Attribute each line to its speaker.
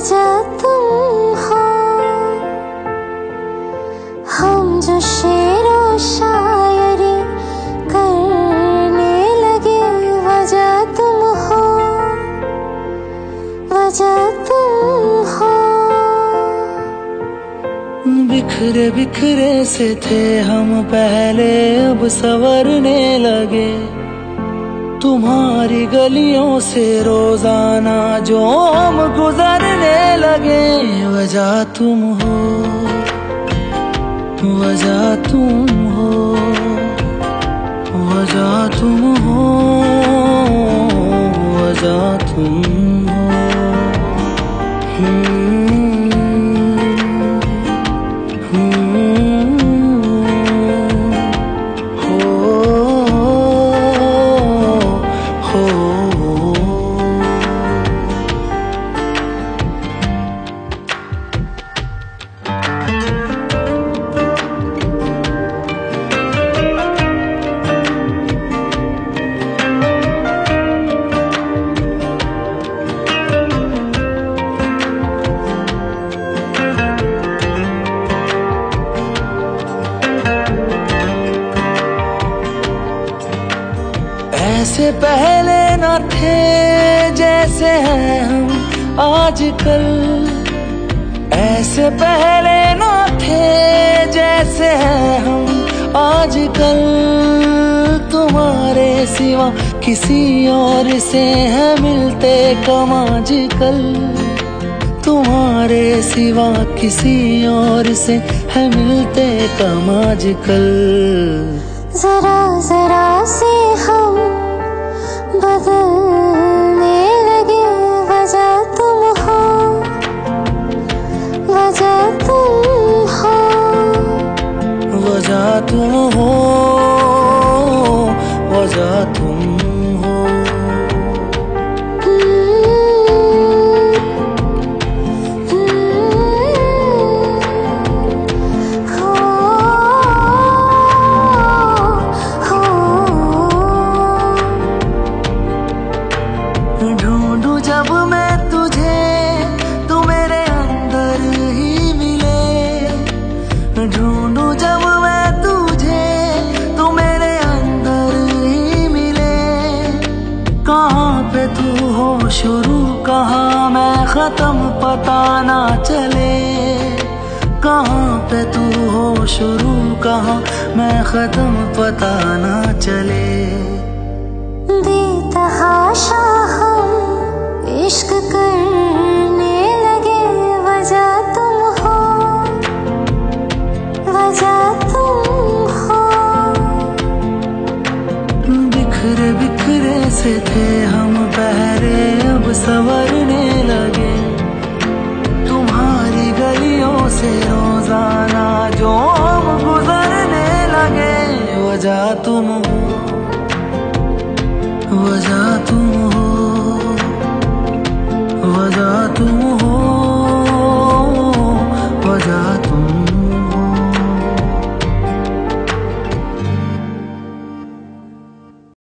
Speaker 1: वजह तुम हो, हम जो शेरो शायरी करने लगे, वजह तुम हो, वजह तुम हो।
Speaker 2: बिखरे बिखरे से थे हम पहले, अब संवरने लगे। तुम्हारी गलियों से रोजाना जो हम गुजरने लगे, वजह तुम हो, वजह तुम हो, वजह तुम हो, वजह तुम हो। ऐसे पहले न थे जैसे हैं हम आजकल, ऐसे पहले न थे जैसे हैं हम आजकल। तुम्हारे सिवा किसी और से है मिलते कम आजकल, तुम्हारे सिवा किसी और से है मिलते कम आजकल।
Speaker 1: जरा जरा से हम बदलने लगे, वजह तुम हो, वजह तुम हो,
Speaker 2: वजह तुम हो, वजह तुम हो।
Speaker 1: ढूंढूं जब मैं तुझे, तू मेरे अंदर ही मिले। ढूंढूं जब मैं तुझे, तू मेरे अंदर ही मिले। कहाँ पे तू हो शुरू, कहाँ मैं खत्म, पता ना चले। कहाँ पे तू हो शुरू, कहाँ मैं खत्म, पता ना चले। बेतहाशा इश्क करने लगे, वजह तुम हो, वजह तुम हो।
Speaker 2: बिखरे बिखरे से थे हम पहले, अब संवरने लगे। तुम्हारी गलियों से रोजाना जो हम गुजरने लगे, वजह तुम हो, वजह तुम हो, वजह तुम